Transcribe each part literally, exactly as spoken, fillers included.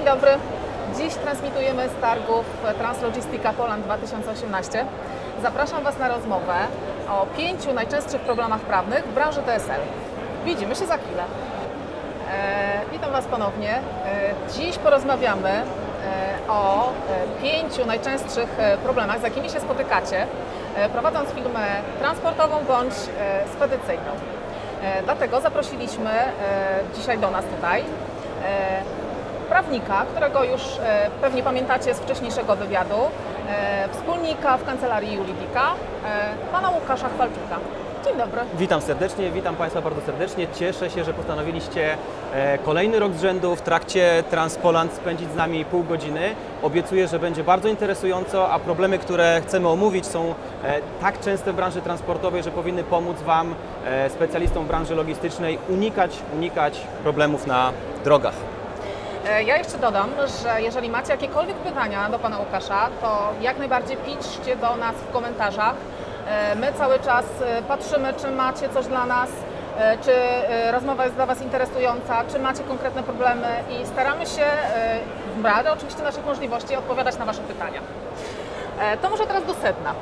Dzień dobry. Dziś transmitujemy z targów Translogistica Poland dwa tysiące osiemnaście. Zapraszam Was na rozmowę o pięciu najczęstszych problemach prawnych w branży T S L. Widzimy się za chwilę. E, witam Was ponownie. E, dziś porozmawiamy e, o e, pięciu najczęstszych problemach, z jakimi się spotykacie, e, prowadząc firmę transportową bądź e, spedycyjną. E, dlatego zaprosiliśmy e, dzisiaj do nas tutaj e, prawnika, którego już e, pewnie pamiętacie z wcześniejszego wywiadu, e, wspólnika w kancelarii Juridika, e, pana Łukasza Chwalczuka. Dzień dobry. Witam serdecznie, witam Państwa bardzo serdecznie. Cieszę się, że postanowiliście e, kolejny rok z rzędu w trakcie Transpoland spędzić z nami pół godziny. Obiecuję, że będzie bardzo interesująco, a problemy, które chcemy omówić, są e, tak częste w branży transportowej, że powinny pomóc Wam, e, specjalistom w branży logistycznej, unikać, unikać problemów na drogach. Ja jeszcze dodam, że jeżeli macie jakiekolwiek pytania do pana Łukasza, to jak najbardziej piszcie do nas w komentarzach. My cały czas patrzymy, czy macie coś dla nas, czy rozmowa jest dla Was interesująca, czy macie konkretne problemy i staramy się w miarę oczywiście naszych możliwości odpowiadać na Wasze pytania. To może teraz do sedna.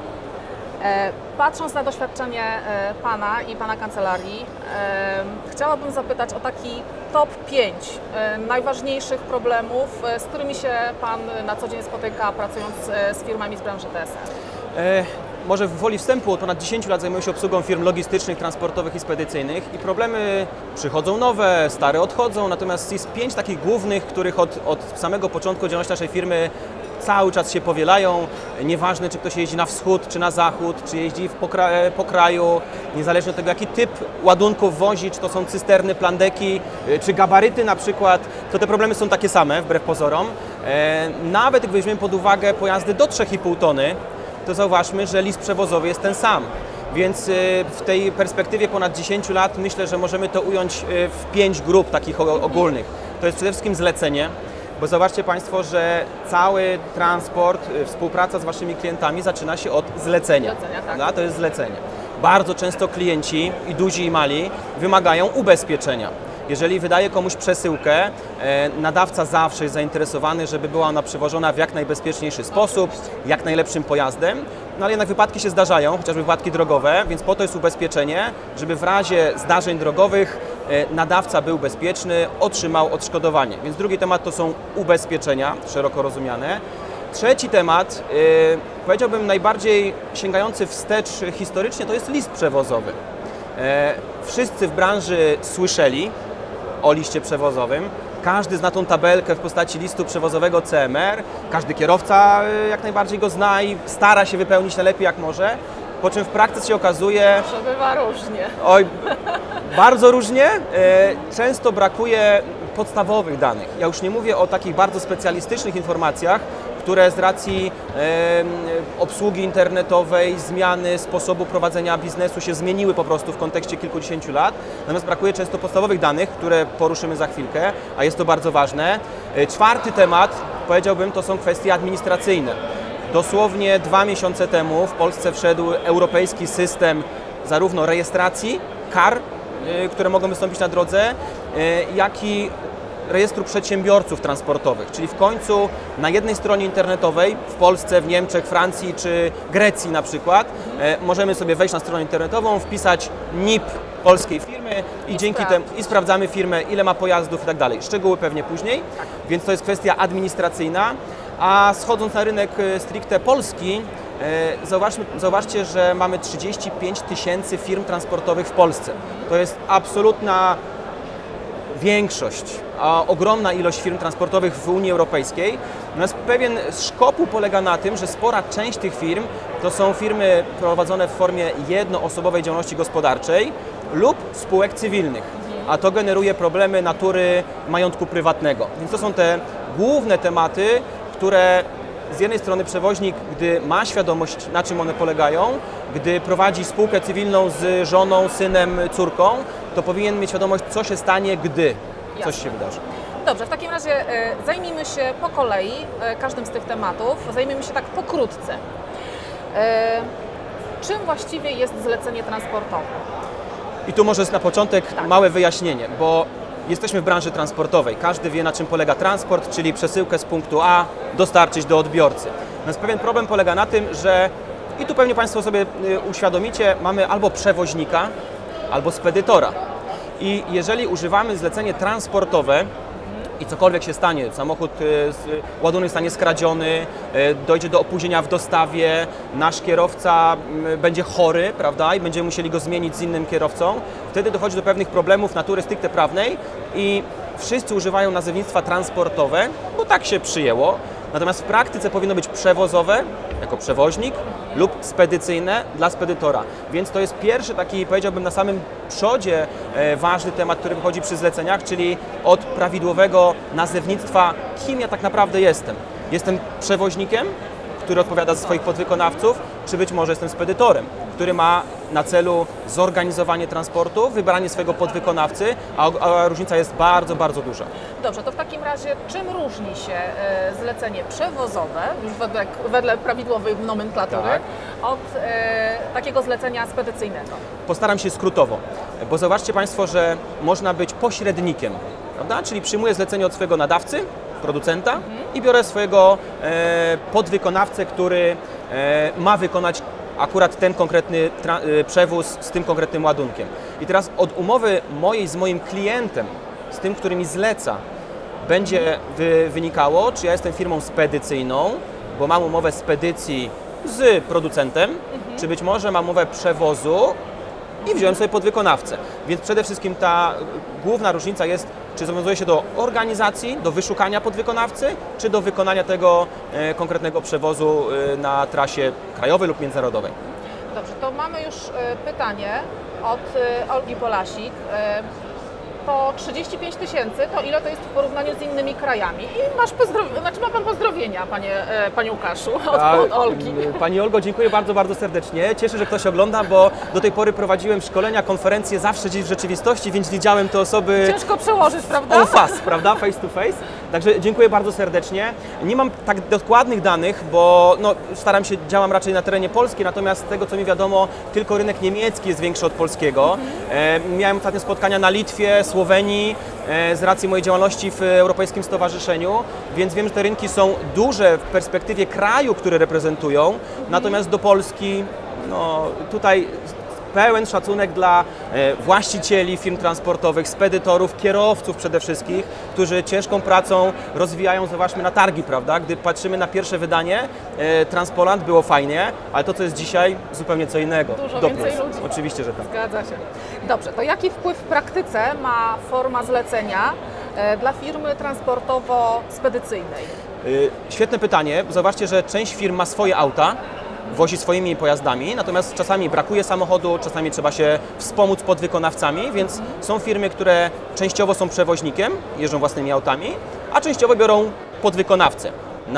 Patrząc na doświadczenie Pana i Pana kancelarii, chciałabym zapytać o taki top pięć najważniejszych problemów, z którymi się Pan na co dzień spotyka, pracując z firmami z branży T S L. E, może w woli wstępu od ponad dziesięciu lat zajmuję się obsługą firm logistycznych, transportowych i spedycyjnych i problemy przychodzą nowe, stare odchodzą, natomiast jest pięć takich głównych, których od, od samego początku działalności naszej firmy cały czas się powielają, nieważne czy ktoś jeździ na wschód, czy na zachód, czy jeździ w pokra po kraju, niezależnie od tego jaki typ ładunków wozi, czy to są cysterny, plandeki, czy gabaryty na przykład, to te problemy są takie same, wbrew pozorom. E, nawet jak weźmiemy pod uwagę pojazdy do trzech i pół tony, to zauważmy, że list przewozowy jest ten sam. Więc w tej perspektywie ponad dziesięciu lat myślę, że możemy to ująć w pięć grup takich ogólnych. To jest przede wszystkim zlecenie, bo zobaczcie Państwo, że cały transport, współpraca z Waszymi klientami zaczyna się od zlecenia. Zlecenia, tak. No, to jest zlecenie. Bardzo często klienci, i duzi i mali, wymagają ubezpieczenia. Jeżeli wydaje komuś przesyłkę, nadawca zawsze jest zainteresowany, żeby była ona przewożona w jak najbezpieczniejszy sposób, jak najlepszym pojazdem, no ale jednak wypadki się zdarzają, chociażby wypadki drogowe, więc po to jest ubezpieczenie, żeby w razie zdarzeń drogowych nadawca był bezpieczny, otrzymał odszkodowanie. Więc drugi temat to są ubezpieczenia, szeroko rozumiane. Trzeci temat, yy, powiedziałbym najbardziej sięgający wstecz historycznie, to jest list przewozowy. E, wszyscy w branży słyszeli o liście przewozowym. Każdy zna tą tabelkę w postaci listu przewozowego C M R. Każdy kierowca jak najbardziej go zna i stara się wypełnić najlepiej jak może. Po czym w praktyce się okazuje... Że bywa różnie. Oj, bardzo różnie. E, często brakuje podstawowych danych. Ja już nie mówię o takich bardzo specjalistycznych informacjach, które z racji e, obsługi internetowej, zmiany sposobu prowadzenia biznesu się zmieniły po prostu w kontekście kilkudziesięciu lat. Natomiast brakuje często podstawowych danych, które poruszymy za chwilkę, a jest to bardzo ważne. E, czwarty temat, powiedziałbym, to są kwestie administracyjne. Dosłownie dwa miesiące temu w Polsce wszedł europejski system zarówno rejestracji kar, e, które mogą wystąpić na drodze, e, jak i rejestru przedsiębiorców transportowych, czyli w końcu na jednej stronie internetowej w Polsce, w Niemczech, Francji czy Grecji na przykład e, możemy sobie wejść na stronę internetową, wpisać N I P polskiej firmy i, I dzięki temu i sprawdzamy firmę, ile ma pojazdów i tak dalej. Szczegóły pewnie później, tak. Więc to jest kwestia administracyjna, a schodząc na rynek stricte polski, e, zauważmy, zauważcie, że mamy trzydzieści pięć tysięcy firm transportowych w Polsce. To jest absolutna większość, a ogromna ilość firm transportowych w Unii Europejskiej. Natomiast pewien szkopuł polega na tym, że spora część tych firm to są firmy prowadzone w formie jednoosobowej działalności gospodarczej lub spółek cywilnych, a to generuje problemy natury majątku prywatnego. Więc to są te główne tematy, które z jednej strony przewoźnik, gdy ma świadomość, na czym one polegają, gdy prowadzi spółkę cywilną z żoną, synem, córką, to powinien mieć świadomość, co się stanie, gdy Jasne. coś się wydarzy. Dobrze, w takim razie e, zajmijmy się po kolei e, każdym z tych tematów, zajmijmy się tak pokrótce. E, czym właściwie jest zlecenie transportowe? I tu może na początek tak. małe wyjaśnienie, bo jesteśmy w branży transportowej. Każdy wie, na czym polega transport, czyli przesyłkę z punktu A dostarczyć do odbiorcy. Natomiast pewien problem polega na tym, że i tu pewnie Państwo sobie uświadomicie, mamy albo przewoźnika, albo spedytora. I jeżeli używamy zlecenie transportowe i cokolwiek się stanie, samochód, ładunek zostanie skradziony, dojdzie do opóźnienia w dostawie, nasz kierowca będzie chory, prawda, i będziemy musieli go zmienić z innym kierowcą, wtedy dochodzi do pewnych problemów natury stricte prawnej i wszyscy używają nazewnictwa transportowe, bo tak się przyjęło. Natomiast w praktyce powinno być przewozowe, jako przewoźnik, lub spedycyjne dla spedytora. Więc to jest pierwszy taki, powiedziałbym, na samym przodzie e, ważny temat, który wychodzi przy zleceniach, czyli od prawidłowego nazewnictwa, kim ja tak naprawdę jestem. Jestem przewoźnikiem, który odpowiada za swoich podwykonawców, czy być może jestem spedytorem, który ma na celu zorganizowanie transportu, wybranie swojego podwykonawcy, a, a różnica jest bardzo, bardzo duża. Dobrze, to w takim razie czym różni się e, zlecenie przewozowe, już wedle, wedle prawidłowej nomenklatury, Tak. od e, takiego zlecenia spedycyjnego? Postaram się skrótowo, bo zauważcie Państwo, że można być pośrednikiem, prawda? Czyli przyjmuję zlecenie od swojego nadawcy, producenta mhm. i biorę swojego e, podwykonawcę, który e, ma wykonać akurat ten konkretny e, przewóz z tym konkretnym ładunkiem. I teraz od umowy mojej z moim klientem, z tym, który mi zleca, będzie wy, wynikało, czy ja jestem firmą spedycyjną, bo mam umowę spedycji z producentem, mhm. czy być może mam umowę przewozu i wziąłem sobie podwykonawcę. Więc przede wszystkim ta główna różnica jest, czy zobowiązuje się do organizacji, do wyszukania podwykonawcy, czy do wykonania tego e, konkretnego przewozu e, na trasie krajowej lub międzynarodowej. Dobrze, to mamy już e, pytanie od e, Olgi Polasik. E, to trzydzieści pięć tysięcy, to ile to jest w porównaniu z innymi krajami? I masz pozdrow- znaczy ma Pan pozdrowienia, Panie, e, Panie Łukaszu, od, A, od Olgi. Pani Olgo, dziękuję bardzo, bardzo serdecznie. Cieszę, że ktoś ogląda, bo do tej pory prowadziłem szkolenia, konferencje zawsze gdzieś w rzeczywistości, więc widziałem te osoby... Ciężko przełożyć, prawda? On face, prawda? Face to face. Także dziękuję bardzo serdecznie. Nie mam tak dokładnych danych, bo no, staram się, działam raczej na terenie Polski, natomiast z tego, co mi wiadomo, tylko rynek niemiecki jest większy od polskiego. Mhm. E, miałem ostatnio spotkania na Litwie, Słowenii, e, z racji mojej działalności w Europejskim Stowarzyszeniu, więc wiem, że te rynki są duże w perspektywie kraju, który reprezentują, mhm. natomiast do Polski, no tutaj pełen szacunek dla e, właścicieli firm transportowych, spedytorów, kierowców przede wszystkim, którzy ciężką pracą rozwijają, zobaczmy, na targi, prawda? Gdy patrzymy na pierwsze wydanie, e, Transpoland było fajnie, ale to, co jest dzisiaj, zupełnie co innego. Dużo Do więcej plus. ludzi. Oczywiście, że tak. Zgadza się. Dobrze, to jaki wpływ w praktyce ma forma zlecenia e, dla firmy transportowo-spedycyjnej? Y, świetne pytanie. Zobaczcie, że część firm ma swoje auta, wozi swoimi pojazdami, natomiast czasami brakuje samochodu, czasami trzeba się wspomóc podwykonawcami, więc mhm. są firmy, które częściowo są przewoźnikiem, jeżdżą własnymi autami, a częściowo biorą podwykonawcę.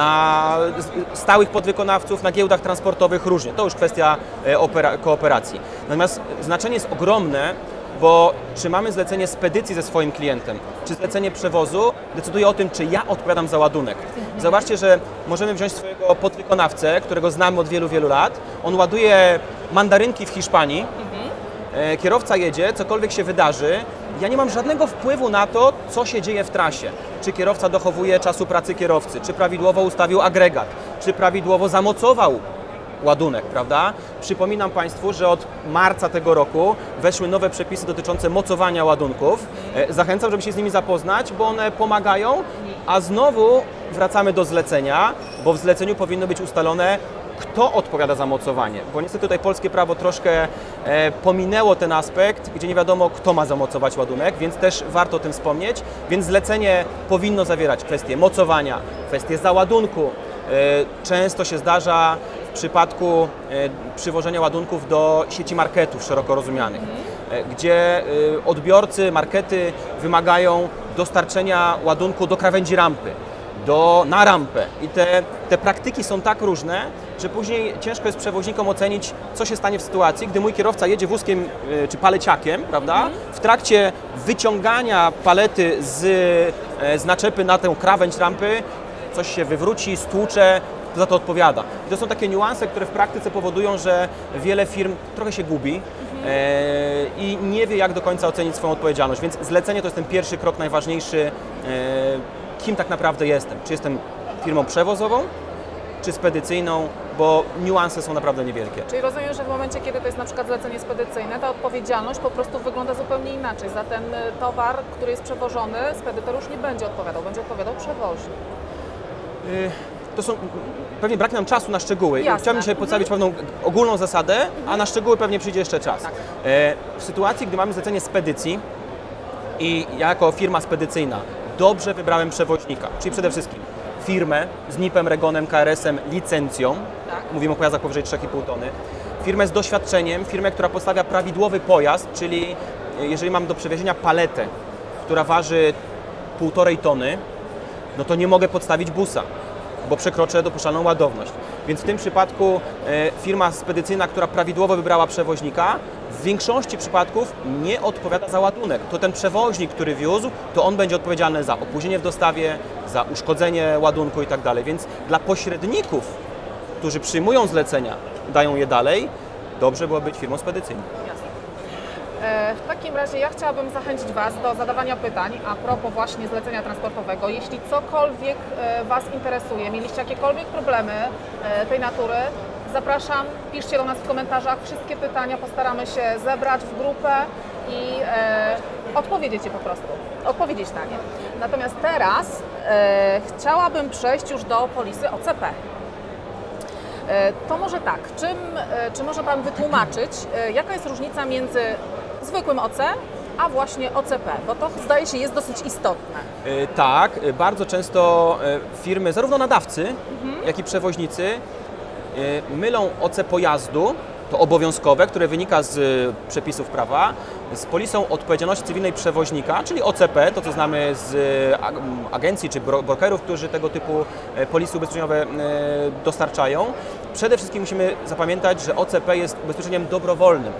Na stałych podwykonawców, na giełdach transportowych różnie. To już kwestia opera- kooperacji. Natomiast znaczenie jest ogromne, bo czy mamy zlecenie spedycji ze swoim klientem, czy zlecenie przewozu, decyduje o tym, czy ja odpowiadam za ładunek. Zobaczcie, że możemy wziąć swojego podwykonawcę, którego znamy od wielu, wielu lat. On ładuje mandarynki w Hiszpanii, mhm. kierowca jedzie, cokolwiek się wydarzy. Ja nie mam żadnego wpływu na to, co się dzieje w trasie. Czy kierowca dochowuje czasu pracy kierowcy, czy prawidłowo ustawił agregat, czy prawidłowo zamocował ładunek, prawda? Przypominam Państwu, że od marca tego roku weszły nowe przepisy dotyczące mocowania ładunków. Zachęcam, żeby się z nimi zapoznać, bo one pomagają, a znowu wracamy do zlecenia, bo w zleceniu powinno być ustalone, kto odpowiada za mocowanie, bo niestety tutaj polskie prawo troszkę e, pominęło ten aspekt, gdzie nie wiadomo, kto ma zamocować ładunek, więc też warto o tym wspomnieć, więc zlecenie powinno zawierać kwestie mocowania, kwestie załadunku. E, często się zdarza w przypadku e, przywożenia ładunków do sieci marketów szeroko rozumianych, e, gdzie e, odbiorcy, markety wymagają dostarczenia ładunku do krawędzi rampy, do, na rampę i te, te praktyki są tak różne, że później ciężko jest przewoźnikom ocenić, co się stanie w sytuacji, gdy mój kierowca jedzie wózkiem y, czy paleciakiem, prawda? Mhm. W trakcie wyciągania palety z, y, z naczepy na tę krawędź rampy coś się wywróci, stłucze, kto za to odpowiada. I to są takie niuanse, które w praktyce powodują, że wiele firm trochę się gubi. Mhm. i nie wie, jak do końca ocenić swoją odpowiedzialność. Więc zlecenie to jest ten pierwszy krok najważniejszy, kim tak naprawdę jestem. Czy jestem firmą przewozową, czy spedycyjną, bo niuanse są naprawdę niewielkie. Czyli rozumiem, że w momencie, kiedy to jest na przykład zlecenie spedycyjne, ta odpowiedzialność po prostu wygląda zupełnie inaczej. Za ten towar, który jest przewożony, spedytor już nie będzie odpowiadał, będzie odpowiadał przewoźnik. Yy, to są, pewnie brak nam czasu na szczegóły. Jasne. Chciałbym dzisiaj przedstawić pewną ogólną zasadę, a na szczegóły pewnie przyjdzie jeszcze czas. Tak. Yy, w sytuacji, gdy mamy zlecenie spedycji i ja jako firma spedycyjna dobrze wybrałem przewoźnika, czyli przede wszystkim firmę z N I P-em, REGON-em, K R S-em, licencją, Tak. mówimy o pojazdach powyżej trzy i pół tony, firmę z doświadczeniem, firmę, która postawia prawidłowy pojazd, czyli jeżeli mam do przewiezienia paletę, która waży półtorej tony, no to nie mogę podstawić busa, bo przekroczę dopuszczalną ładowność. Więc w tym przypadku e, firma spedycyjna, która prawidłowo wybrała przewoźnika, w większości przypadków nie odpowiada za ładunek. To ten przewoźnik, który wiózł, to on będzie odpowiedzialny za opóźnienie w dostawie, za uszkodzenie ładunku i tak dalej. Więc dla pośredników, którzy przyjmują zlecenia, dają je dalej, dobrze było być firmą spedycyjną. Jasne. E, W takim razie ja chciałabym zachęcić Was do zadawania pytań a propos właśnie zlecenia transportowego. Jeśli cokolwiek e, Was interesuje, mieliście jakiekolwiek problemy e, tej natury, zapraszam, piszcie do nas w komentarzach. Wszystkie pytania postaramy się zebrać w grupę i e, odpowiedzieć je po prostu, odpowiedzieć na nie. Natomiast teraz e, chciałabym przejść już do polisy O C P. E, To może tak, czym, e, czy może Pan wytłumaczyć, e, jaka jest różnica między zwykłym O C a właśnie O C P, bo to zdaje się jest dosyć istotne. E, Tak, e, bardzo często e, firmy, zarówno nadawcy, jak i przewoźnicy e, mylą O C pojazdu, to obowiązkowe, które wynika z e, przepisów prawa, z polisą odpowiedzialności cywilnej przewoźnika, czyli O C P, to co znamy z e, ag- agencji czy bro- brokerów, którzy tego typu e, polisy ubezpieczeniowe e, dostarczają. Przede wszystkim musimy zapamiętać, że O C P jest ubezpieczeniem dobrowolnym.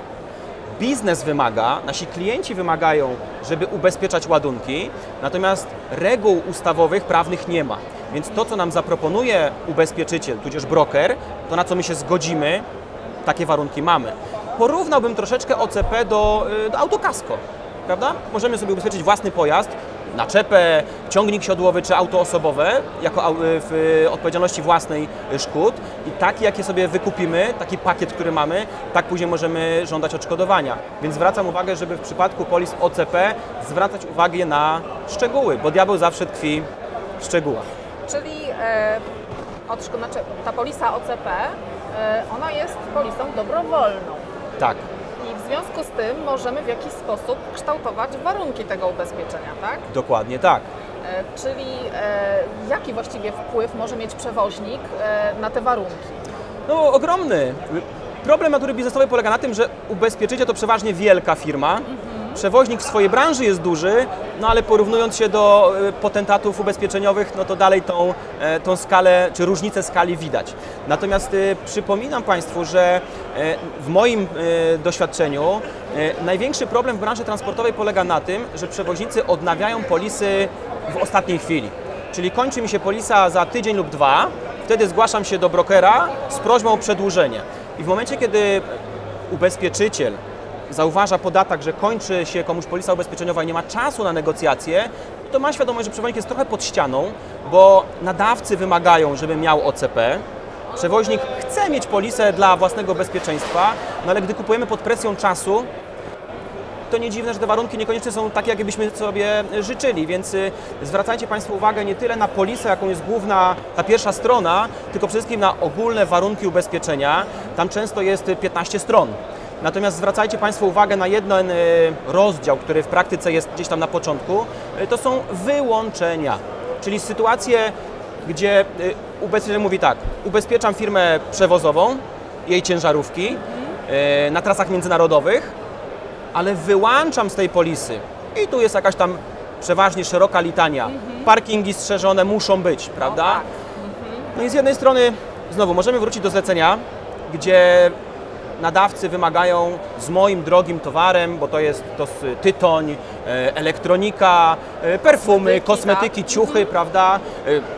Biznes wymaga, nasi klienci wymagają, żeby ubezpieczać ładunki, natomiast reguł ustawowych, prawnych nie ma. Więc to, co nam zaproponuje ubezpieczyciel, tudzież broker, to na co my się zgodzimy, takie warunki mamy. Porównałbym troszeczkę O C P do, y, do autokasko, prawda? Możemy sobie ubezpieczyć własny pojazd, naczepę, ciągnik siodłowy czy auto osobowe jako au- w odpowiedzialności własnej szkód i taki, jakie sobie wykupimy, taki pakiet, który mamy, tak później możemy żądać odszkodowania. Więc zwracam uwagę, żeby w przypadku polis O C P zwracać uwagę na szczegóły, bo diabeł zawsze tkwi w szczegółach. Czyli e, odszko- znaczy, ta polisa O C P, e, ona jest polisą dobrowolną. Tak. I w związku z tym możemy w jakiś sposób kształtować warunki tego ubezpieczenia, tak? Dokładnie tak. E, czyli e, jaki właściwie wpływ może mieć przewoźnik e, na te warunki? No ogromny. Problem natury biznesowej polega na tym, że ubezpieczyciel to przeważnie wielka firma. Przewoźnik w swojej branży jest duży, no ale porównując się do e, potentatów ubezpieczeniowych, no to dalej tą, e, tą skalę, czy różnicę skali widać. Natomiast e, przypominam Państwu, że e, w moim e, doświadczeniu e, największy problem w branży transportowej polega na tym, że przewoźnicy odnawiają polisy w ostatniej chwili. Czyli kończy mi się polisa za tydzień lub dwa, wtedy zgłaszam się do brokera z prośbą o przedłużenie. I w momencie, kiedy ubezpieczyciel zauważa podatek, że kończy się komuś polisa ubezpieczeniowa i nie ma czasu na negocjacje, to ma świadomość, że przewoźnik jest trochę pod ścianą, bo nadawcy wymagają, żeby miał O C P. Przewoźnik chce mieć polisę dla własnego bezpieczeństwa, no ale gdy kupujemy pod presją czasu, to nie dziwne, że te warunki niekoniecznie są takie, jakbyśmy sobie życzyli, więc y, zwracajcie Państwo uwagę nie tyle na polisę, jaką jest główna, ta pierwsza strona, tylko przede wszystkim na ogólne warunki ubezpieczenia. Tam często jest piętnaście stron. Natomiast zwracajcie Państwo uwagę na jeden y, rozdział, który w praktyce jest gdzieś tam na początku, y, to są wyłączenia, czyli sytuacje, gdzie y, ubezpieczyciel mówi tak, ubezpieczam firmę przewozową, jej ciężarówki y, na trasach międzynarodowych, ale wyłączam z tej polisy i tu jest jakaś tam przeważnie szeroka litania. Parkingi strzeżone muszą być, prawda? O, tak. No i z jednej strony, znowu, możemy wrócić do zlecenia, gdzie nadawcy wymagają z moim drogim towarem, bo to jest to tytoń, e, elektronika, e, perfumy, Kosmetyki, kosmetyki, tak. ciuchy, prawda? E,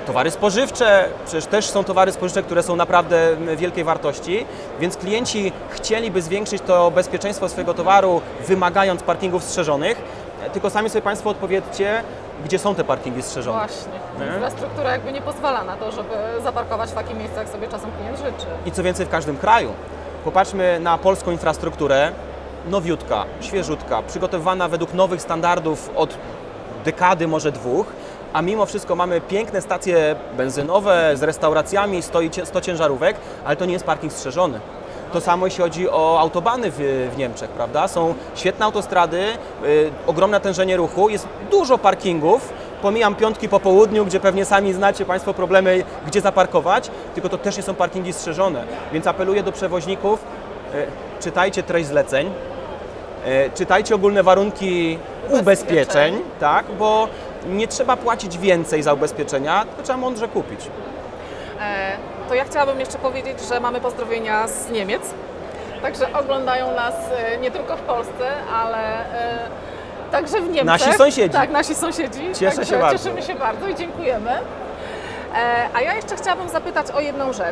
towary spożywcze, przecież też są towary spożywcze, które są naprawdę wielkiej wartości, więc klienci chcieliby zwiększyć to bezpieczeństwo swojego towaru, wymagając parkingów strzeżonych, tylko sami sobie Państwo odpowiedzcie, gdzie są te parkingi strzeżone. Właśnie. Nie? Infrastruktura jakby nie pozwala na to, żeby zaparkować w takich miejscach, jak sobie czasem klient życzy. I co więcej, w każdym kraju. Popatrzmy na polską infrastrukturę, nowiutka, świeżutka, przygotowywana według nowych standardów od dekady, może dwóch, a mimo wszystko mamy piękne stacje benzynowe z restauracjami, stoi sto ciężarówek, ale to nie jest parking strzeżony. To samo jeśli chodzi o autobany w, w Niemczech, prawda? Są świetne autostrady, y, ogromne natężenie ruchu, jest dużo parkingów. Pomijam piątki po południu, gdzie pewnie sami znacie Państwo problemy, gdzie zaparkować, tylko to też nie są parkingi strzeżone. Więc apeluję do przewoźników, y, czytajcie treść zleceń, y, czytajcie ogólne warunki ubezpieczeń, ubezpieczeń, tak? Bo nie trzeba płacić więcej za ubezpieczenia, tylko trzeba mądrze kupić. To ja chciałabym jeszcze powiedzieć, że mamy pozdrowienia z Niemiec, także oglądają nas nie tylko w Polsce, ale także w Niemczech. Nasi sąsiedzi. Tak, nasi sąsiedzi. Cieszę także się bardzo. Cieszymy się bardzo i dziękujemy. A ja jeszcze chciałabym zapytać o jedną rzecz.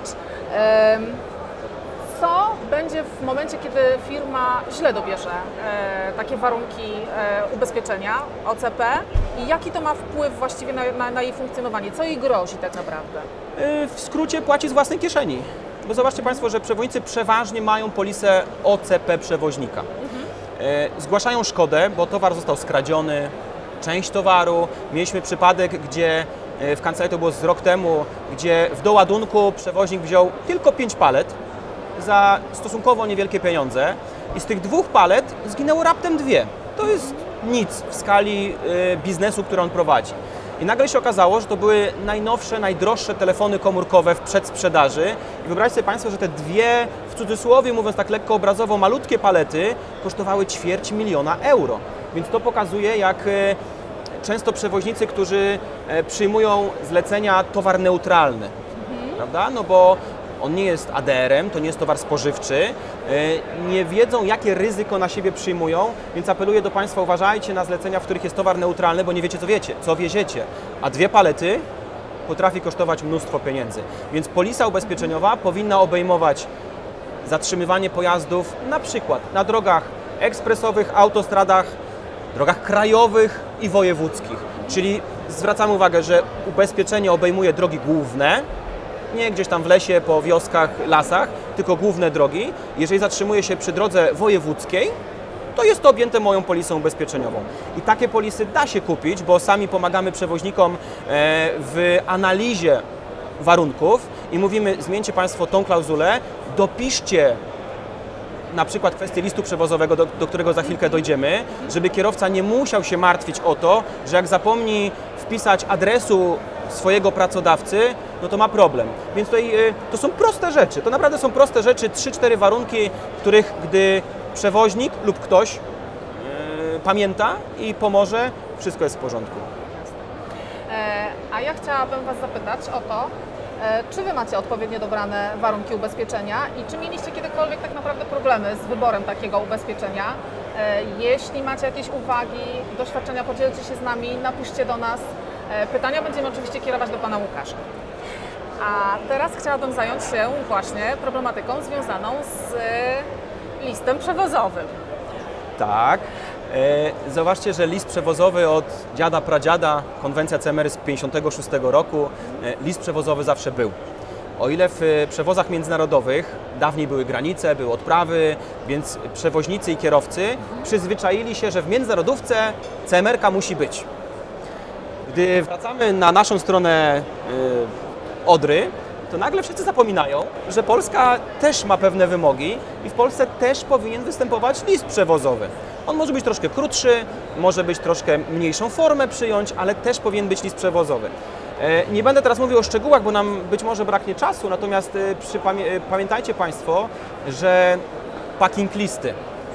Co będzie w momencie, kiedy firma źle dobierze e, takie warunki e, ubezpieczenia O C P i jaki to ma wpływ właściwie na, na, na jej funkcjonowanie? Co jej grozi tak naprawdę? W skrócie płaci z własnej kieszeni. Bo zobaczcie Państwo, że przewoźnicy przeważnie mają polisę O C P przewoźnika. Mhm. E, zgłaszają szkodę, bo towar został skradziony, część towaru. Mieliśmy przypadek, gdzie e, w kancelarii to było z rok temu, gdzie w doładunku przewoźnik wziął tylko pięć palet za stosunkowo niewielkie pieniądze i z tych dwóch palet zginęło raptem dwie. To jest nic w skali y, biznesu, który on prowadzi. I nagle się okazało, że to były najnowsze, najdroższe telefony komórkowe w przedsprzedaży i wyobraźcie sobie Państwo, że te dwie, w cudzysłowie mówiąc tak lekko obrazowo, malutkie palety kosztowały ćwierć miliona euro. Więc to pokazuje, jak y, często przewoźnicy, którzy y, przyjmują zlecenia towar neutralny, mhm. prawda? No bo on nie jest A D R-em, to nie jest towar spożywczy, nie wiedzą, jakie ryzyko na siebie przyjmują, więc apeluję do Państwa, uważajcie na zlecenia, w których jest towar neutralny, bo nie wiecie, co wiecie, co wieziecie, a dwie palety potrafi kosztować mnóstwo pieniędzy. Więc polisa ubezpieczeniowa powinna obejmować zatrzymywanie pojazdów na przykład na drogach ekspresowych, autostradach, drogach krajowych i wojewódzkich. Czyli zwracamy uwagę, że ubezpieczenie obejmuje drogi główne, nie gdzieś tam w lesie, po wioskach, lasach, tylko główne drogi. Jeżeli zatrzymuje się przy drodze wojewódzkiej, to jest to objęte moją polisą ubezpieczeniową. I takie polisy da się kupić, bo sami pomagamy przewoźnikom w analizie warunków i mówimy, zmieńcie Państwo tą klauzulę, dopiszcie na przykład kwestię listu przewozowego, do, do którego za chwilkę dojdziemy, żeby kierowca nie musiał się martwić o to, że jak zapomni wpisać adresu swojego pracodawcy, no to ma problem. Więc tutaj to są proste rzeczy, to naprawdę są proste rzeczy, trzy cztery warunki, których gdy przewoźnik lub ktoś yy, pamięta i pomoże, wszystko jest w porządku. E, a ja chciałabym Was zapytać o to, e, czy Wy macie odpowiednio dobrane warunki ubezpieczenia i czy mieliście kiedykolwiek tak naprawdę problemy z wyborem takiego ubezpieczenia? E, jeśli macie jakieś uwagi, doświadczenia, podzielcie się z nami, napiszcie do nas. E, pytania będziemy oczywiście kierować do Pana Łukasza. A teraz chciałabym zająć się właśnie problematyką związaną z listem przewozowym. Tak. E, zobaczcie, że list przewozowy od dziada, pradziada, konwencja C M R z pięćdziesiątego szóstego roku, e, list przewozowy zawsze był. O ile w przewozach międzynarodowych dawniej były granice, były odprawy, więc przewoźnicy i kierowcy przyzwyczaili się, że w międzynarodówce C M R-ka musi być. Gdy wracamy na naszą stronę y, Odry, to nagle wszyscy zapominają, że Polska też ma pewne wymogi i w Polsce też powinien występować list przewozowy. On może być troszkę krótszy, może być troszkę mniejszą formę przyjąć, ale też powinien być list przewozowy. Nie będę teraz mówił o szczegółach, bo nam być może braknie czasu, natomiast pamiętajcie Państwo, że packing listy,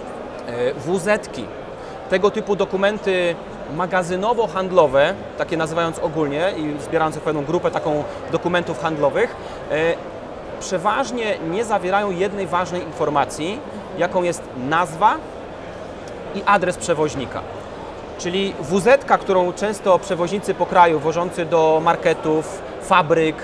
W Z-ki, tego typu dokumenty magazynowo-handlowe, takie nazywając ogólnie i zbierając pewną grupę taką dokumentów handlowych, przeważnie nie zawierają jednej ważnej informacji, jaką jest nazwa i adres przewoźnika. Czyli W Z-ka, którą często przewoźnicy po kraju wożący do marketów, fabryk,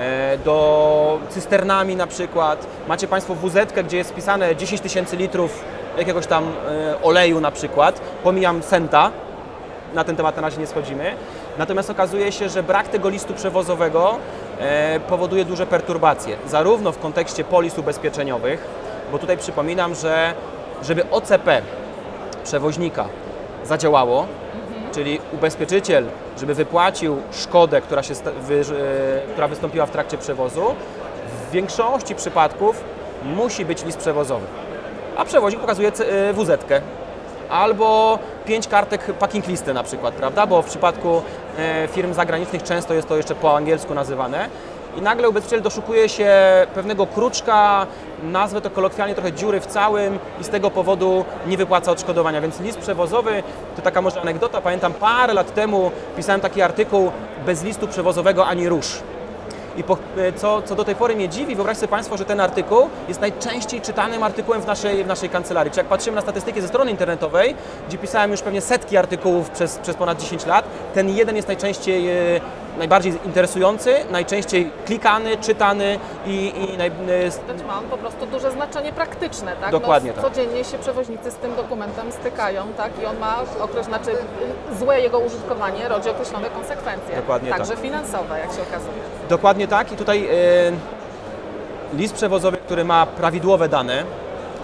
do cysternami na przykład. Macie Państwo wuzetkę, gdzie jest wpisane dziesięć tysięcy litrów jakiegoś tam oleju na przykład. Pomijam centa, na ten temat na razie nie schodzimy. Natomiast okazuje się, że brak tego listu przewozowego powoduje duże perturbacje, zarówno w kontekście polis ubezpieczeniowych, bo tutaj przypominam, że żeby O C P przewoźnika zadziałało, mhm. czyli ubezpieczyciel, żeby wypłacił szkodę, która, się, wy, która wystąpiła w trakcie przewozu, w większości przypadków musi być list przewozowy, a przewoźnik pokazuje wuzetkę albo pięć kartek packing listy na przykład, prawda? Bo w przypadku firm zagranicznych często jest to jeszcze po angielsku nazywane. I nagle ubezpieczyciel doszukuje się pewnego kruczka, nazwę to kolokwialnie trochę dziury w całym i z tego powodu nie wypłaca odszkodowania. Więc list przewozowy to taka może anegdota. Pamiętam parę lat temu pisałem taki artykuł bez listu przewozowego ani rusz. I po, co, co do tej pory mnie dziwi, wyobraźcie sobie Państwo, że ten artykuł jest najczęściej czytanym artykułem w naszej, w naszej kancelarii. Czy jak patrzymy na statystyki ze strony internetowej, gdzie pisałem już pewnie setki artykułów przez, przez ponad dziesięć lat, ten jeden jest najczęściej, e, najbardziej interesujący, najczęściej klikany, czytany i... i naj, e, znaczy ma on po prostu duże znaczenie praktyczne, tak? Dokładnie no, tak. Codziennie się przewoźnicy z tym dokumentem stykają, tak? I on ma okres, znaczy złe jego użytkowanie rodzi określone konsekwencje. Dokładnie Także tak. finansowe, jak się okazuje. Dokładnie tak i tutaj e, list przewozowy, który ma prawidłowe dane, e,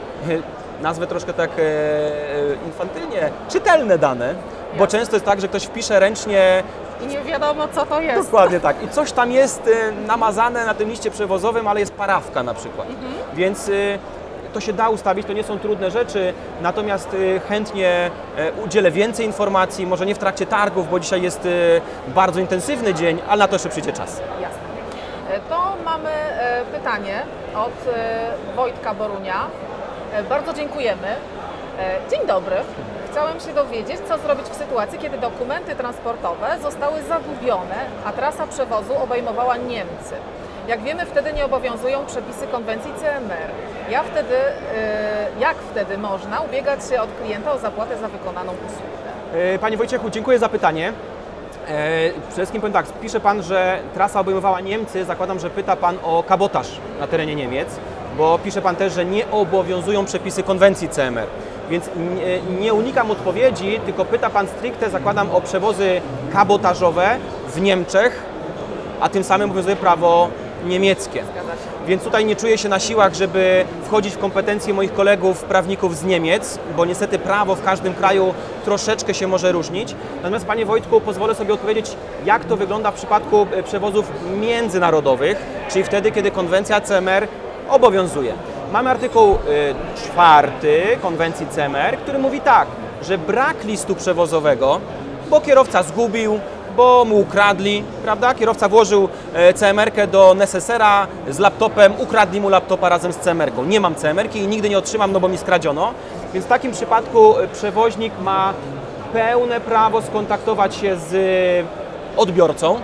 nazwę troszkę tak e, infantylnie, czytelne dane, Jasne. Bo często jest tak, że ktoś wpisze ręcznie i nie wiadomo, co to jest. Dokładnie tak. I coś tam jest e, namazane na tym liście przewozowym, ale jest parawka na przykład. Mhm. Więc e, to się da ustawić, to nie są trudne rzeczy, natomiast e, chętnie e, udzielę więcej informacji, może nie w trakcie targów, bo dzisiaj jest e, bardzo intensywny dzień, ale na to jeszcze przyjdzie czas. Jasne. To mamy pytanie od Wojtka Borunia. Bardzo dziękujemy. Dzień dobry. Chciałem się dowiedzieć, co zrobić w sytuacji, kiedy dokumenty transportowe zostały zagubione, a trasa przewozu obejmowała Niemcy. Jak wiemy, wtedy nie obowiązują przepisy konwencji C M R. Ja wtedy, jak wtedy można ubiegać się od klienta o zapłatę za wykonaną usługę? Panie Wojciechu, dziękuję za pytanie. Przede wszystkim powiem tak, pisze Pan, że trasa obejmowała Niemcy, zakładam, że pyta Pan o kabotaż na terenie Niemiec, bo pisze Pan też, że nie obowiązują przepisy konwencji C M R. Więc nie, nie unikam odpowiedzi, tylko pyta Pan stricte, zakładam, o przewozy kabotażowe w Niemczech, a tym samym obowiązuje prawo niemieckie. Więc tutaj nie czuję się na siłach, żeby wchodzić w kompetencje moich kolegów, prawników z Niemiec, bo niestety prawo w każdym kraju troszeczkę się może różnić. Natomiast Panie Wojtku, pozwolę sobie odpowiedzieć, jak to wygląda w przypadku przewozów międzynarodowych, czyli wtedy, kiedy konwencja C M R obowiązuje. Mamy artykuł czwarty konwencji C M R, który mówi tak, że brak listu przewozowego, bo kierowca zgubił, bo mu ukradli, prawda? Kierowca włożył C M R-kę do nesesera z laptopem, ukradli mu laptopa razem z C M R-ką. Nie mam C M R-ki i nigdy nie otrzymam, no bo mi skradziono. Więc w takim przypadku przewoźnik ma pełne prawo skontaktować się z odbiorcą.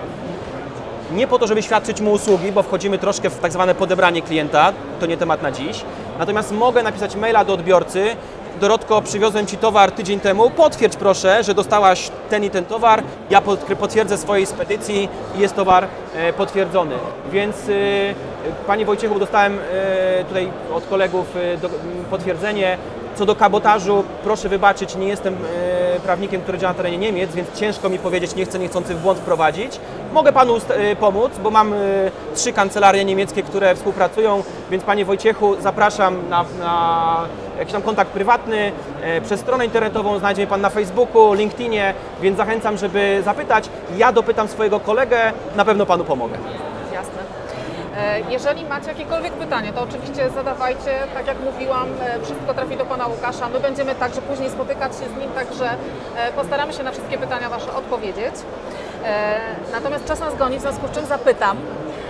Nie po to, żeby świadczyć mu usługi, bo wchodzimy troszkę w tak zwane podebranie klienta, to nie temat na dziś. Natomiast mogę napisać maila do odbiorcy: Dorotko, przywiozłem Ci towar tydzień temu, potwierdź proszę, że dostałaś ten i ten towar, ja potwierdzę swojej spedycji i jest towar potwierdzony. Więc Panie Wojciechu, dostałem tutaj od kolegów potwierdzenie. Co do kabotażu, proszę wybaczyć, nie jestem e, prawnikiem, który działa na terenie Niemiec, więc ciężko mi powiedzieć, nie chcę niechcący w błąd wprowadzić. Mogę Panu e, pomóc, bo mam e, trzy kancelarie niemieckie, które współpracują, więc Panie Wojciechu, zapraszam na, na jakiś tam kontakt prywatny. E, przez stronę internetową znajdzie mnie Pan na Facebooku, LinkedInie, więc zachęcam, żeby zapytać. Ja dopytam swojego kolegę, na pewno Panu pomogę. Jasne. Jeżeli macie jakiekolwiek pytanie, to oczywiście zadawajcie, tak jak mówiłam, wszystko trafi do Pana Łukasza. My będziemy także później spotykać się z nim, także postaramy się na wszystkie pytania Wasze odpowiedzieć. Natomiast czas nas goni, w związku z czym zapytam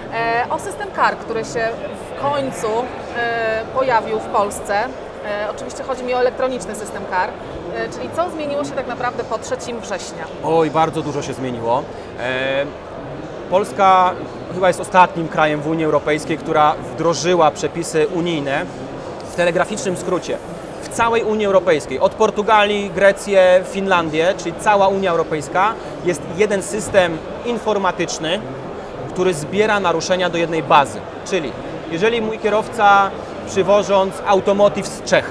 o system C A R, który się w końcu pojawił w Polsce. Oczywiście chodzi mi o elektroniczny system C A R, czyli co zmieniło się tak naprawdę po trzeciego września? Oj, bardzo dużo się zmieniło. Polska chyba jest ostatnim krajem w Unii Europejskiej, która wdrożyła przepisy unijne w telegraficznym skrócie w całej Unii Europejskiej. Od Portugalii, Grecję, Finlandię, czyli cała Unia Europejska, jest jeden system informatyczny, który zbiera naruszenia do jednej bazy. Czyli jeżeli mój kierowca, przywożąc automotive z Czech,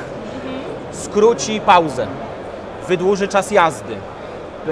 skróci pauzę, wydłuży czas jazdy, yy,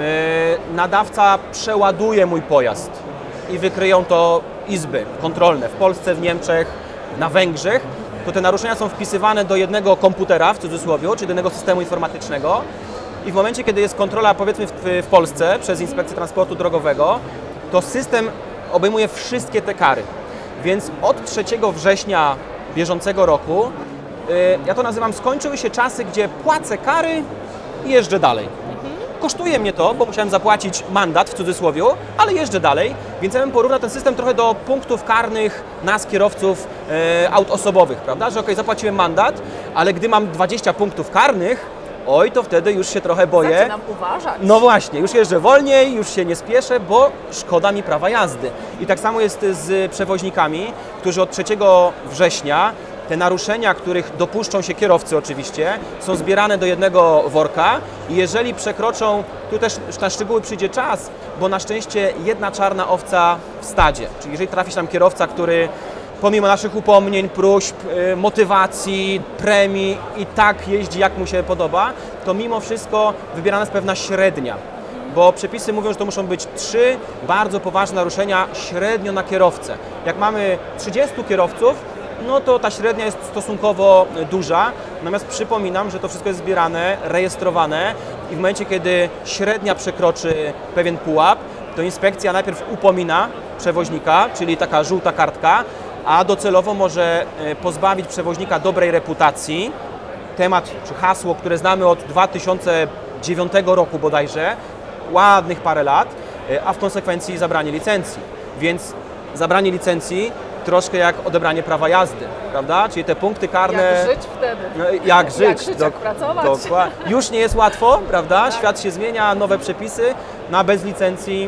nadawca przeładuje mój pojazd i wykryją to izby kontrolne w Polsce, w Niemczech, na Węgrzech, to te naruszenia są wpisywane do jednego komputera, w cudzysłowie, czy do jednego systemu informatycznego i w momencie, kiedy jest kontrola, powiedzmy w, w Polsce przez Inspekcję Transportu Drogowego, to system obejmuje wszystkie te kary. Więc od trzeciego września bieżącego roku, yy, ja to nazywam, skończyły się czasy, gdzie płacę kary i jeżdżę dalej. Kosztuje mnie to, bo musiałem zapłacić mandat w cudzysłowie, ale jeżdżę dalej, więc ja bym porównał ten system trochę do punktów karnych nas, kierowców e, aut osobowych, prawda? Że ok, zapłaciłem mandat, ale gdy mam dwadzieścia punktów karnych, oj, to wtedy już się trochę boję. Zaczynam uważać. No właśnie, już jeżdżę wolniej, już się nie spieszę, bo szkoda mi prawa jazdy. I tak samo jest z przewoźnikami, którzy od trzeciego września te naruszenia, których dopuszczą się kierowcy oczywiście, są zbierane do jednego worka i jeżeli przekroczą, tu też na szczegóły przyjdzie czas, bo na szczęście jedna czarna owca w stadzie. Czyli jeżeli trafi się tam kierowca, który pomimo naszych upomnień, próśb, motywacji, premii i tak jeździ jak mu się podoba, to mimo wszystko wybierana jest pewna średnia. Bo przepisy mówią, że to muszą być trzy bardzo poważne naruszenia średnio na kierowcę. Jak mamy trzydziestu kierowców, no to ta średnia jest stosunkowo duża, natomiast przypominam, że to wszystko jest zbierane, rejestrowane i w momencie, kiedy średnia przekroczy pewien pułap, to inspekcja najpierw upomina przewoźnika, czyli taka żółta kartka, a docelowo może pozbawić przewoźnika dobrej reputacji. Temat czy hasło, które znamy od dwa tysiące dziewiątego roku bodajże, ładnych parę lat, a w konsekwencji zabranie licencji. Więc zabranie licencji troszkę jak odebranie prawa jazdy, prawda? Czyli te punkty karne... Jak żyć wtedy? No, jak żyć, jak, żyć, do, jak pracować. Dokładnie. Już nie jest łatwo, prawda? Tak. Świat się zmienia, nowe przepisy, no a bez licencji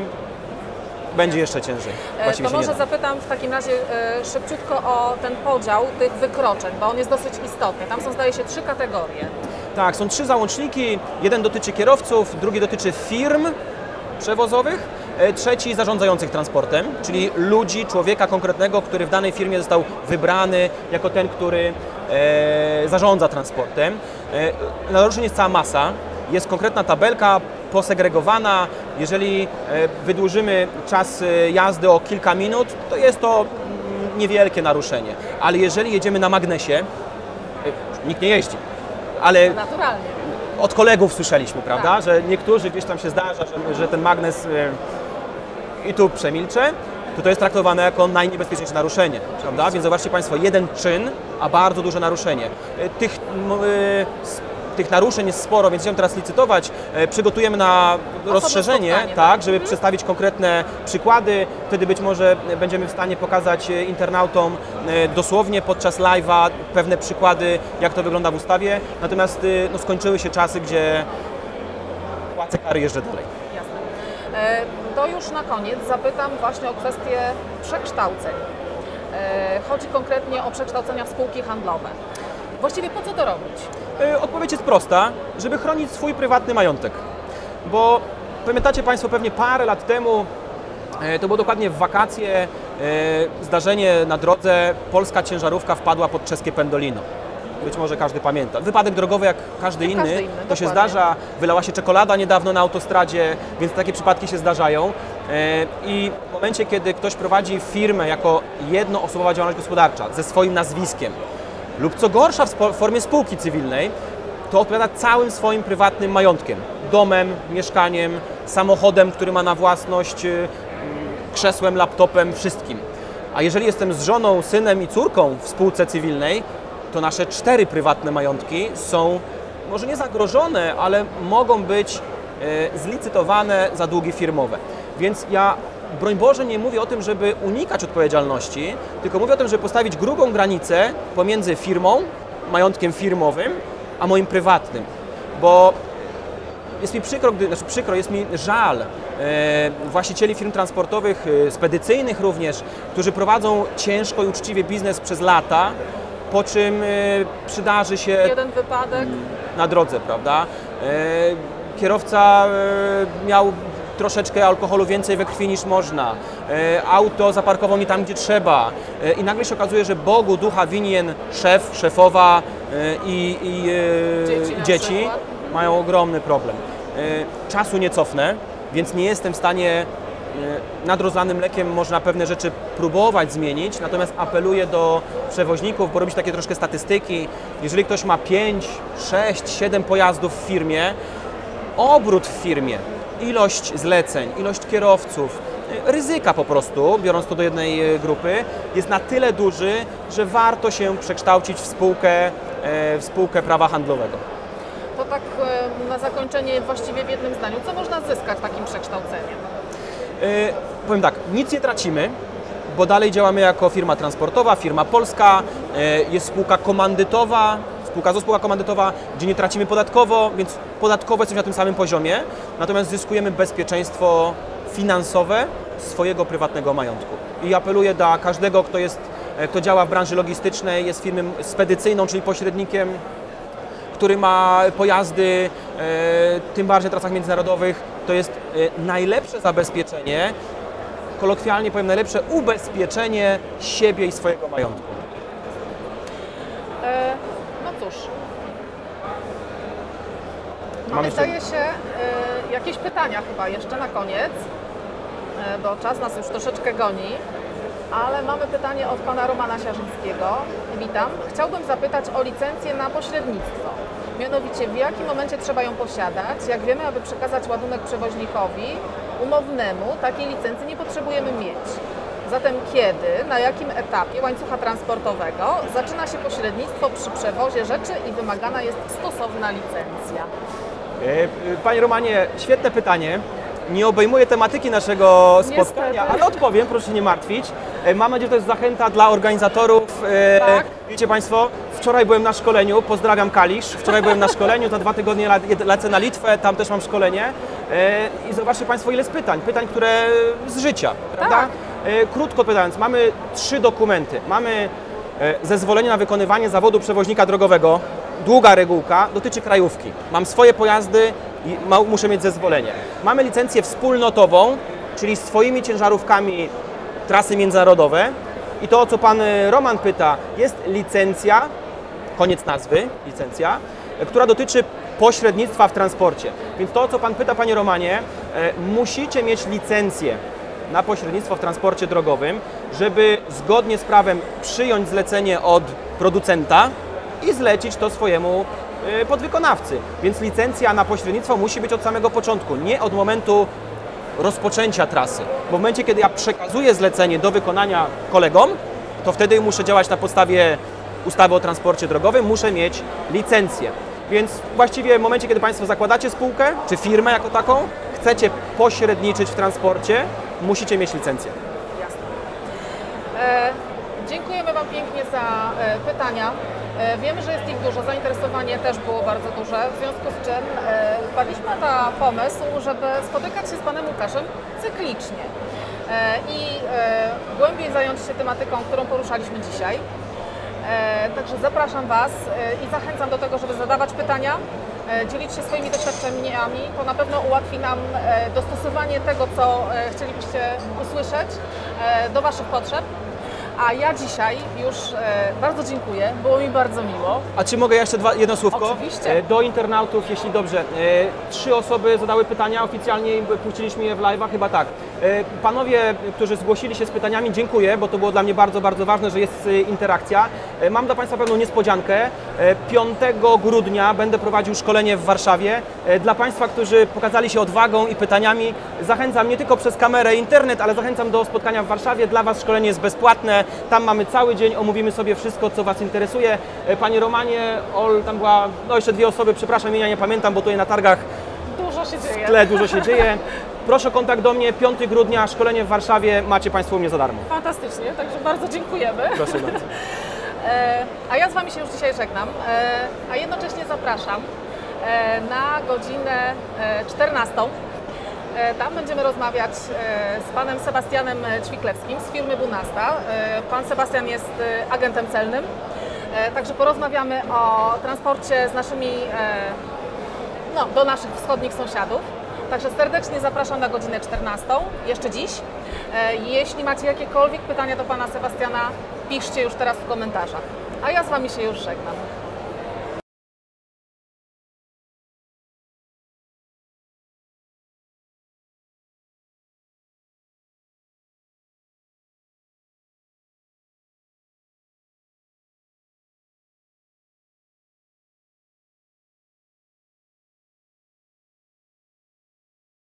będzie jeszcze ciężej. Właściwie to może zapytam w takim razie e, szybciutko o ten podział tych wykroczeń, bo on jest dosyć istotny. Tam są, zdaje się, trzy kategorie. Tak, są trzy załączniki. Jeden dotyczy kierowców, drugi dotyczy firm przewozowych, trzeci zarządzających transportem, czyli ludzi, człowieka konkretnego, który w danej firmie został wybrany jako ten, który e, zarządza transportem. E, naruszeń jest cała masa, jest konkretna tabelka posegregowana. Jeżeli e, wydłużymy czas jazdy o kilka minut, to jest to niewielkie naruszenie, ale jeżeli jedziemy na magnesie, e, nikt nie jeździ, ale... Naturalnie. Od kolegów słyszeliśmy, prawda, tak, że niektórzy gdzieś tam się zdarza, że, że ten magnes yy, i tu przemilczę, to to jest traktowane jako najniebezpieczniejsze naruszenie, prawda? Więc zobaczcie Państwo, jeden czyn, a bardzo duże naruszenie. Yy, tych, yy, tych naruszeń jest sporo, więc będziemy teraz licytować. Yy, przygotujemy na rozszerzenie, tak, tak, żeby mhm. przedstawić konkretne przykłady. Wtedy być może będziemy w stanie pokazać internautom yy, dosłownie podczas live'a pewne przykłady, jak to wygląda w ustawie. Natomiast yy, no, skończyły się czasy, gdzie płacę kary, jeżdżę dalej. Jasne. E, to już na koniec zapytam właśnie o kwestię przekształceń. E, chodzi konkretnie o przekształcenia w spółki handlowe. Właściwie po co to robić? Odpowiedź jest prosta, żeby chronić swój prywatny majątek. Bo pamiętacie Państwo pewnie parę lat temu, to było dokładnie w wakacje, zdarzenie na drodze, polska ciężarówka wpadła pod czeskie Pendolino. Być może każdy pamięta. Wypadek drogowy jak każdy inny, każdy inny to dokładnie. się zdarza. Wylała się czekolada niedawno na autostradzie, więc takie przypadki się zdarzają. I w momencie, kiedy ktoś prowadzi firmę jako jednoosobowa działalność gospodarcza ze swoim nazwiskiem, lub co gorsza w formie spółki cywilnej, to odpowiada całym swoim prywatnym majątkiem. Domem, mieszkaniem, samochodem, który ma na własność, krzesłem, laptopem, wszystkim. A jeżeli jestem z żoną, synem i córką w spółce cywilnej, to nasze cztery prywatne majątki są może nie zagrożone, ale mogą być zlicytowane za długi firmowe. Więc ja, broń Boże, nie mówię o tym, żeby unikać odpowiedzialności, tylko mówię o tym, żeby postawić grubą granicę pomiędzy firmą, majątkiem firmowym, a moim prywatnym. Bo jest mi przykro, gdy, znaczy przykro, jest mi żal e, właścicieli firm transportowych, e, spedycyjnych również, którzy prowadzą ciężko i uczciwie biznes przez lata, po czym e, przydarzy się jeden wypadek na drodze, prawda? E, kierowca e, miał troszeczkę alkoholu więcej we krwi niż można, auto zaparkował nie tam, gdzie trzeba i nagle się okazuje, że Bogu ducha winien szef, szefowa i, i Dzieci na dzieci przykład. mają ogromny problem. Czasu nie cofnę, więc nie jestem w stanie nad rozlanym mlekiem można pewne rzeczy próbować zmienić, natomiast apeluję do przewoźników, bo robić takie troszkę statystyki. Jeżeli ktoś ma pięć, sześć, siedem pojazdów w firmie, obrót w firmie, ilość zleceń, ilość kierowców, ryzyka po prostu, biorąc to do jednej grupy, jest na tyle duży, że warto się przekształcić w spółkę, w spółkę prawa handlowego. To tak na zakończenie właściwie w jednym zdaniu, co można zyskać takim przekształceniem? Yy, powiem tak, nic nie tracimy, bo dalej działamy jako firma transportowa, firma polska, yy, jest spółka komandytowa, spółka z spółka komandytowa, gdzie nie tracimy podatkowo, więc podatkowo jesteśmy na tym samym poziomie, natomiast zyskujemy bezpieczeństwo finansowe swojego prywatnego majątku. I apeluję do każdego, kto, jest, kto działa w branży logistycznej, jest firmą spedycyjną, czyli pośrednikiem, który ma pojazdy, e, tym bardziej w trasach międzynarodowych, to jest e, najlepsze zabezpieczenie, kolokwialnie powiem, najlepsze ubezpieczenie siebie i swojego majątku. E, no cóż, mamy, Mamy zdaje się, e, jakieś pytania chyba jeszcze na koniec, e, bo czas nas już troszeczkę goni. Ale mamy pytanie od pana Romana Siarzyńskiego. Witam. Chciałbym zapytać o licencję na pośrednictwo. Mianowicie, w jakim momencie trzeba ją posiadać? Jak wiemy, aby przekazać ładunek przewoźnikowi umownemu, takiej licencji nie potrzebujemy mieć. Zatem kiedy, na jakim etapie łańcucha transportowego zaczyna się pośrednictwo przy przewozie rzeczy i wymagana jest stosowna licencja? Panie Romanie, świetne pytanie. Nie obejmuje tematyki naszego spotkania, Niestety. ale odpowiem, proszę się nie martwić. Mam nadzieję, że to jest zachęta dla organizatorów. Tak. Wiecie Państwo, wczoraj byłem na szkoleniu, pozdrawiam Kalisz, wczoraj byłem na szkoleniu, za dwa tygodnie lecę na Litwę, tam też mam szkolenie i zobaczcie Państwo, ile jest pytań, pytań, które z życia, prawda? Tak. Krótko pytając, mamy trzy dokumenty. Mamy zezwolenie na wykonywanie zawodu przewoźnika drogowego, długa regułka, dotyczy krajówki. Mam swoje pojazdy i muszę mieć zezwolenie. Mamy licencję wspólnotową, czyli z swoimi ciężarówkami trasy międzynarodowe. I to, o co Pan Roman pyta, jest licencja, koniec nazwy, licencja, która dotyczy pośrednictwa w transporcie. Więc to, o co Pan pyta, Panie Romanie, musicie mieć licencję na pośrednictwo w transporcie drogowym, żeby zgodnie z prawem przyjąć zlecenie od producenta i zlecić to swojemu podwykonawcy. Więc licencja na pośrednictwo musi być od samego początku, nie od momentu rozpoczęcia trasy. Bo w momencie, kiedy ja przekazuję zlecenie do wykonania kolegom, to wtedy muszę działać na podstawie ustawy o transporcie drogowym, muszę mieć licencję. Więc właściwie w momencie, kiedy Państwo zakładacie spółkę, czy firmę jako taką, chcecie pośredniczyć w transporcie, musicie mieć licencję. Jasne. E, dziękujemy Wam pięknie za e, pytania. E, wiemy, że jest ich dużo, zainteresowanie też było bardzo duże, w związku z czym e, wpadliśmy na pomysł, żeby spotykać się z Panem Łukaszem cyklicznie e, i e, głębiej zająć się tematyką, którą poruszaliśmy dzisiaj. E, także zapraszam Was e, i zachęcam do tego, żeby zadawać pytania, e, dzielić się swoimi doświadczeniami. To na pewno ułatwi nam e, dostosowanie tego, co e, chcielibyście usłyszeć e, do Waszych potrzeb. A ja dzisiaj już e, bardzo dziękuję, było mi bardzo miło. A czy mogę jeszcze dwa, jedno słówko? Oczywiście. Do internautów, jeśli dobrze. E, trzy osoby zadały pytania, oficjalnie puściliśmy je w live'ach, chyba tak. E, panowie, którzy zgłosili się z pytaniami, dziękuję, bo to było dla mnie bardzo, bardzo ważne, że jest interakcja. E, mam dla Państwa pewną niespodziankę. E, piątego grudnia będę prowadził szkolenie w Warszawie. E, dla Państwa, którzy pokazali się odwagą i pytaniami, zachęcam nie tylko przez kamerę i internet, ale zachęcam do spotkania w Warszawie. Dla Was szkolenie jest bezpłatne. Tam mamy cały dzień, omówimy sobie wszystko, co Was interesuje. Panie Romanie, Ol, tam była, no jeszcze dwie osoby, przepraszam, imienia nie pamiętam, bo tutaj na targach Dużo się dzieje. w tle dużo się dzieje. Proszę o kontakt do mnie, piątego grudnia, szkolenie w Warszawie, macie Państwo u mnie za darmo. Fantastycznie, także bardzo dziękujemy. Proszę bardzo. E, a ja z Wami się już dzisiaj żegnam, e, a jednocześnie zapraszam e, na godzinę e, czternastą. Tam będziemy rozmawiać z panem Sebastianem Ćwiklewskim z firmy Bunasta. Pan Sebastian jest agentem celnym, także porozmawiamy o transporcie z naszymi, no, do naszych wschodnich sąsiadów. Także serdecznie zapraszam na godzinę czternastą, jeszcze dziś. E, Jeśli macie jakiekolwiek pytania do Pana Sebastiana, piszcie już teraz w komentarzach. A ja z Wami się już żegnam.